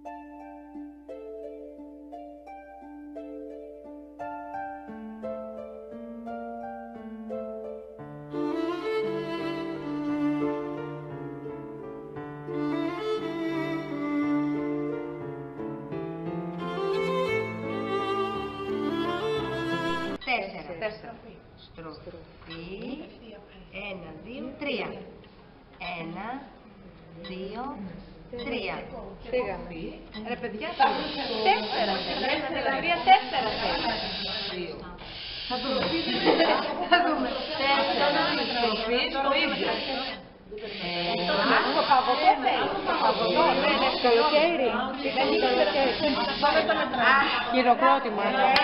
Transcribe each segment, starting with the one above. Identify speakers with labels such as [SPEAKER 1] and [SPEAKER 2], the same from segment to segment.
[SPEAKER 1] Τέσσερα. Στροφή. 1, 2, 3. 1, 2, 3.
[SPEAKER 2] Φύγαμε.
[SPEAKER 1] Ρε παιδιά, 4.
[SPEAKER 2] 4. 4.
[SPEAKER 1] Θα δούμε. Θα δούμε. 4. Στροφή στο ίδιο.
[SPEAKER 2] Το παγωτό θέλει. Το παγωτό. Καλοκαίρι. Χειροκρότημα.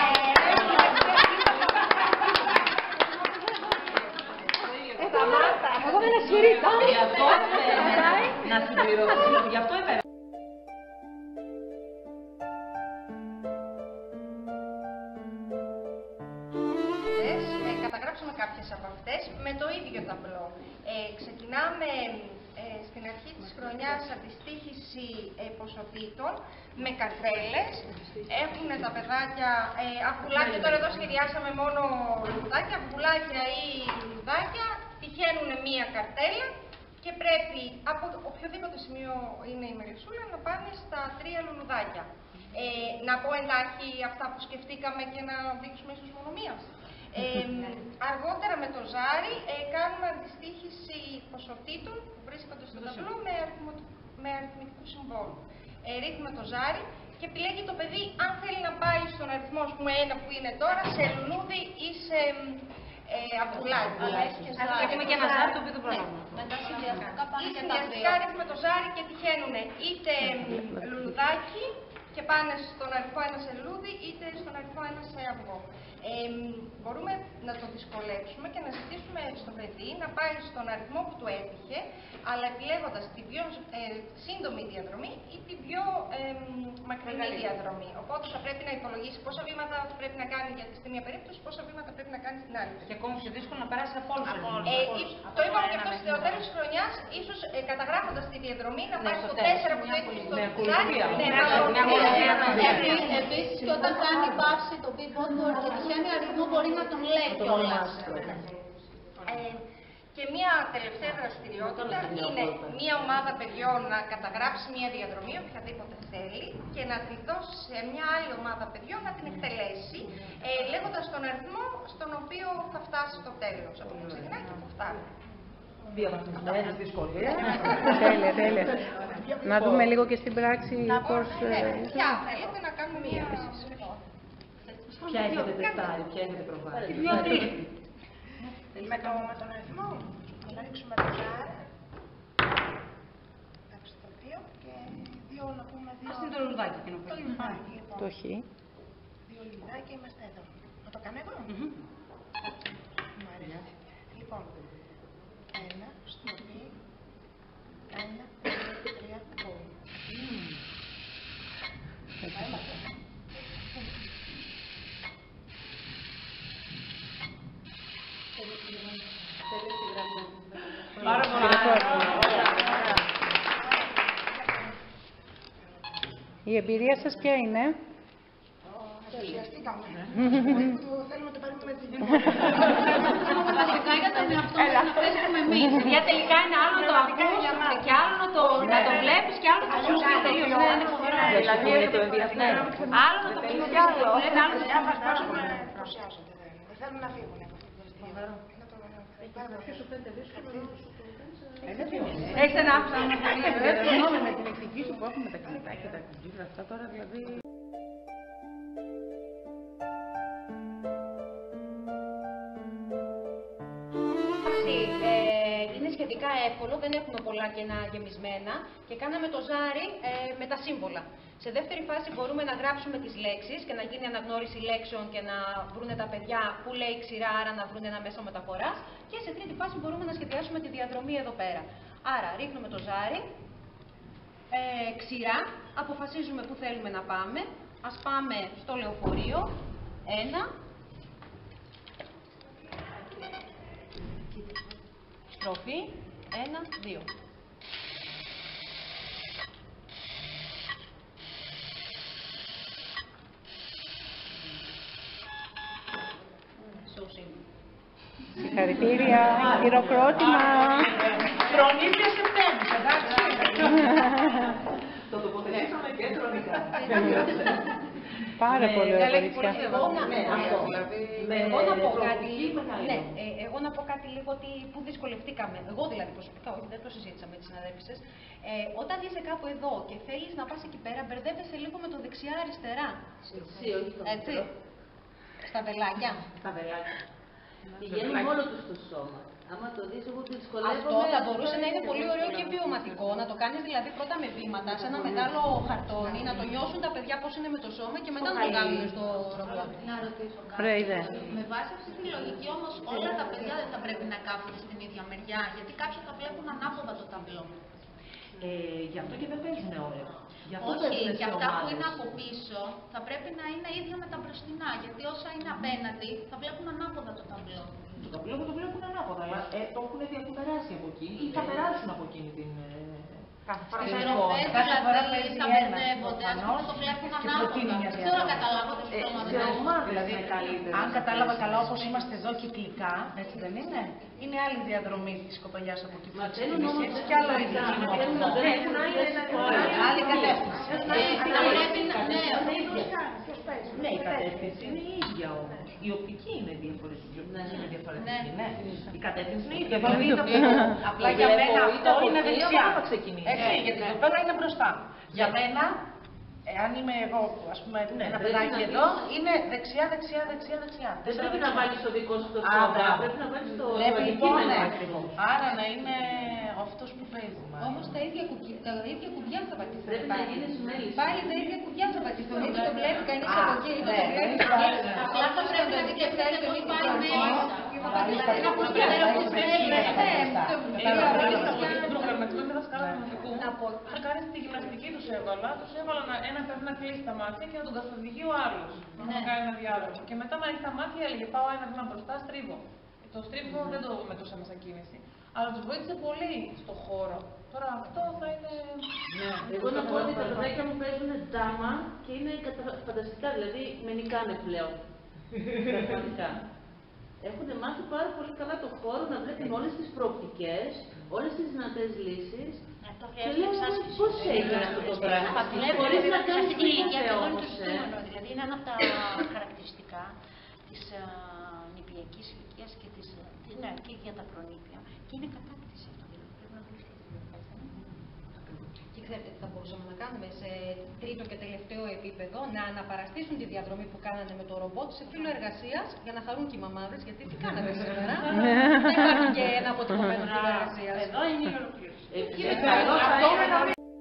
[SPEAKER 2] Εγώ δεν ασχηρήθηκα.
[SPEAKER 1] Να συμπληρώσω. Γι' αυτό επέμενα. Καταγράψαμε κάποιες από αυτές με το ίδιο ταμπλό. Ξεκινάμε στην αρχή της χρονιάς αντιστοίχηση ποσοτήτων με καρτέλες. Έχουν τα παιδάκια αυγουλάκια, τώρα εδώ σχεδιάσαμε μόνο λουλουδάκια, αυγουλάκια ή λουλουδάκια, τυχαίνουν μία καρτέλα και πρέπει από οποιοδήποτε σημείο είναι η μελισσούλα να πάνε στα 3 λουλουδάκια. Να πω εντάχει αυτά που σκεφτήκαμε και να δείξουμε ίσως μονομίας. Αργότερα με το ζάρι κάνουμε αντιστοίχηση ποσοτήτων που βρίσκονται στο ταμπλό με αριθμητικού συμβόλου. Ρίχνουμε το ζάρι και επιλέγει το παιδί αν θέλει να πάει στον αριθμό, ας πούμε, 1 που είναι τώρα, σε λουλούδι ή σε αυγουλάκι.
[SPEAKER 3] Έχουμε και ένα ζάρι το οποίο δεν προλάβουμε.
[SPEAKER 1] Μετά συνδυαστικά ρίχνουμε το ζάρι και τυχαίνουν είτε λουλουδάκι και πάνε στον αριθμό 1 σε λουλούδι, είτε στον αριθμό 1 σε αυγό. Μπορούμε να το δυσκολέψουμε και να ζητήσουμε στο παιδί να πάει στον αριθμό που του έτυχε, αλλά επιλέγοντας την πιο σύντομη διαδρομή ή την πιο μακρινή διαδρομή. Οπότε θα πρέπει να υπολογίσει πόσα βήματα πρέπει να κάνει στη μία περίπτωση, πόσα βήματα πρέπει να κάνει στην άλλη.
[SPEAKER 3] Και ακόμη πιο δύσκολο να περάσει από όλους.
[SPEAKER 1] Το είπαμε και αυτό στο τέλος της χρονιάς, ίσως καταγράφοντας τη διαδρομή να πάει στο 4 που το έτυχε στο λουλουδάκι.
[SPEAKER 4] Επίσης, και όταν κάνει παύση το big και τυχαίνει αριθμό μπορεί να τον λέει κιόλας.
[SPEAKER 1] Και μία τελευταία δραστηριότητα είναι μία ομάδα παιδιών να καταγράψει μία διαδρομή, οποιαδήποτε θέλει, και να τη δώσει σε μία άλλη ομάδα παιδιών να την εκτελέσει, λέγοντας τον αριθμό στον οποίο θα φτάσει στο τέλος. Από που ξεκινάει και που φτάνει.
[SPEAKER 2] Διαβαθμισμένες δυσκολίες. Τέλεια, τέλεια. Να δούμε λίγο και στην πράξη πώς...
[SPEAKER 1] Ποια θέλετε να κάνουμε μία...
[SPEAKER 3] Ποια έχετε τεστάρει, ποια έχετε προβάλει.
[SPEAKER 5] Με τον αριθμό, να ρίξουμε το ζάρι, το 2 και 2 να πούμε 2.
[SPEAKER 3] Ας είναι το λουλουδάκι και να πούμε.
[SPEAKER 5] Το λουλουδάκι, λοιπόν.
[SPEAKER 2] Το χ.
[SPEAKER 5] 2 λουλουδάκια είμαστε εδώ. Να το κάνω εγώ. Μου αρέσει. Λοιπόν, 1, στροφή, 1, 2, 3, boom.
[SPEAKER 3] Πάρα πολλά.
[SPEAKER 2] Η εμπειρία σας ποια είναι?
[SPEAKER 5] Ενθουσιαστήκαμε. Θέλουμε να το πάρουμε με την
[SPEAKER 4] Βασικά για τον εαυτό μας να παίζουμε εμείς.
[SPEAKER 3] Για τελικά είναι άλλο το ακούς και άλλο να το βλέπεις και άλλο να το ακούς τελείως. Είναι φοβερό.
[SPEAKER 2] Δηλαδή είναι το ενδιαφέρον.
[SPEAKER 3] Άλλο να το πεις κι άλλο. Άλλο να το πεις κι άλλο.
[SPEAKER 5] Παρουσιάζονται. Δεν θέλουν να φύγουν από αυτή τη δραστηριότητα.
[SPEAKER 3] Έχεις ένα άφησα.
[SPEAKER 2] Συγγνώμη, με την ηθική σου που έχουμε τα κινητά και τα κομπιούτερ αυτά τώρα δηλαδή...
[SPEAKER 3] Είναι σχετικά εύκολο, δεν έχουμε πολλά κενά γεμισμένα και κάναμε το ζάρι με τα σύμβολα. Σε δεύτερη φάση μπορούμε να γράψουμε τις λέξεις και να γίνει αναγνώριση λέξεων και να βρούνε τα παιδιά που λέει ξηρά, άρα να βρούνε ένα μέσο μεταφοράς. Και σε τρίτη φάση μπορούμε να σχεδιάσουμε τη διαδρομή εδώ πέρα. Άρα ρίχνουμε το ζάρι, ξηρά, αποφασίζουμε που θέλουμε να πάμε. Ας πάμε στο λεωφορείο, 1. Στροφή, 1, 2.
[SPEAKER 2] Συγχαρητήρια, χειροκρότημα.
[SPEAKER 5] Προνήθεια Σεπτέμβρη, εντάξει.
[SPEAKER 6] Το τοποθετήσαμε και χρονικά.
[SPEAKER 2] Πάρα πολύ ωραία κορίτσια.
[SPEAKER 3] Εγώ να πω κάτι λίγο. Ναι, εγώ να πω κάτι λίγο ότι που δυσκολευτήκαμε. Εγώ δηλαδή προσωπικά, όχι, δεν το συζήτησα με τις συναδέλφισες. Όταν είσαι κάπου εδώ και θέλεις να πας εκεί πέρα, μπερδεύεσαι λίγο με το δεξιά-αριστερά. Έτσι. Στα βελάκια.
[SPEAKER 7] Στα βελάκια. Πηγαίνουν όλο τους στο σώμα. Άμα το δεις, εγώ δυσκολεύομαι.
[SPEAKER 3] Αυτό θα μπορούσε να είναι πολύ ωραίο και βιωματικό. Να το κάνεις δηλαδή πρώτα με βήματα, σε ένα μεγάλο χαρτόνι, να το νιώσουν τα παιδιά πώς είναι με το σώμα και μετά να το κάνουν στο ρομπότ.
[SPEAKER 4] Να ρωτήσω κάτι.
[SPEAKER 2] Ωραία ιδέα.
[SPEAKER 4] Με βάση αυτή τη λογική όμως όλα τα παιδιά δεν θα πρέπει να κάθονται στην ίδια μεριά, γιατί κάποιοι θα βλέπουν ανάποδα το ταμπλό.
[SPEAKER 6] Γι' αυτό και δεν παίζουν ώρες.
[SPEAKER 4] Όχι, και αυτά που είναι από πίσω θα πρέπει να είναι ίδια με τα μπροστινά, γιατί όσα είναι απέναντι θα βλέπουν ανάποδα το ταμπλό.
[SPEAKER 6] Το ταμπλό το βλέπουν ανάποδα, αλλά το έχουν διακοπεράσει από εκεί ή θα περάσουν από εκείνη την.
[SPEAKER 4] Στις ροφές δηλαδή θα μπερδεύονται, ας πούμε το βλέπουν ανάποδα. Δεν ξέρω να καταλάβω το στόμα.
[SPEAKER 6] Σε ομάδα δηλαδή
[SPEAKER 5] Αν κατάλαβα καλά, όπως είμαστε εδώ κυκλικά, έτσι δεν είναι? Είναι άλλη διαδρομή της κοπελιάς από εκεί που θα ξεκινήσει, έτσι κι άλλο ίδιο. Άλλη κατεύθυνση.
[SPEAKER 6] Ναι, η κατεύθυνση είναι η ίδια όμως. Η οπτική είναι διαφορετική. Είναι διαφορετική, ναι. Η κατεύθυνση είναι η ίδια.
[SPEAKER 5] Απλά για μένα αυτό είναι δεξιά.
[SPEAKER 6] Έτσι,
[SPEAKER 5] Γιατί το πέρα είναι μπροστά. Για μένα, εάν είμαι εγώ, ας πούμε, ένα παιδάκι εδώ, είναι δεξιά, δεξιά, δεξιά, δεξιά.
[SPEAKER 7] Δεν πρέπει να βάλεις το δικό σου το σώμα, πρέπει να βάλεις το αντικείμενο ακριβώς.
[SPEAKER 5] Άρα να είναι αυτός που παίζει.
[SPEAKER 3] Όμως τα ίδια κουμπιά θα πατήσουν.
[SPEAKER 7] Πρέπει να γίνεις μέλης.
[SPEAKER 3] Πάλι τα ίδια κουμπιά θα πατήσουν. Είτε το βλέπει κανείς από εκεί, είτε το βλέπει από εκεί.
[SPEAKER 4] Απλά θα πρέπει να σκεφτείτε μη πάει μέσα. Δηλαδή να προσφέρω που
[SPEAKER 8] Να πω, θα κάνει τη γυμναστική τους έβαλα ένα πρέπει να κλείσει τα μάτια και να τον καθοδηγεί ο άλλος. Να κάνει ένα διάδρομο. Και μετά με ανοιχτά τα μάτια έλεγε πάω ένα βήμα μπροστά, στρίβω. Το στρίβω δεν το μετούσαμε σαν κίνηση. Αλλά τους βοήθησε πολύ στο χώρο. Τώρα αυτό θα είναι.
[SPEAKER 7] Εγώ να πω ότι τα παιδάκια μου παίζουν ντάμα και είναι φανταστικά, δηλαδή με νικάνε πλέον. Πραγματικά. Έχουν μάθει πάρα πολύ καλά το χώρο, να βλέπουν όλες τις προοπτικές, όλες τις δυνατές λύσεις.
[SPEAKER 4] Αυτό
[SPEAKER 7] Και λέω, πώς έγινε αυτό το πράγμα, χωρίς να κάνεις τίποτε όμως.
[SPEAKER 4] Δηλαδή είναι ένα από τα χαρακτηριστικά της νηπιακής ηλικίας και για τα προνήπια. Και είναι κατάκτηση αυτό, δηλαδή πρέπει να βοηθήσει.
[SPEAKER 3] Και ξέρετε τι θα μπορούσαμε να κάνουμε σε τρίτο και τελευταίο επίπεδο, να αναπαραστήσουν τη διαδρομή που κάνανε με το ρομπότ σε φύλλο εργασίας για να χαρούν και οι μαμάδες, γιατί τι κάνατε σήμερα. Δεν υπάρχει και ένα αποτυπωμένο φύλλο εργασίας.
[SPEAKER 5] Εδώ είναι η ολοκλήρωση.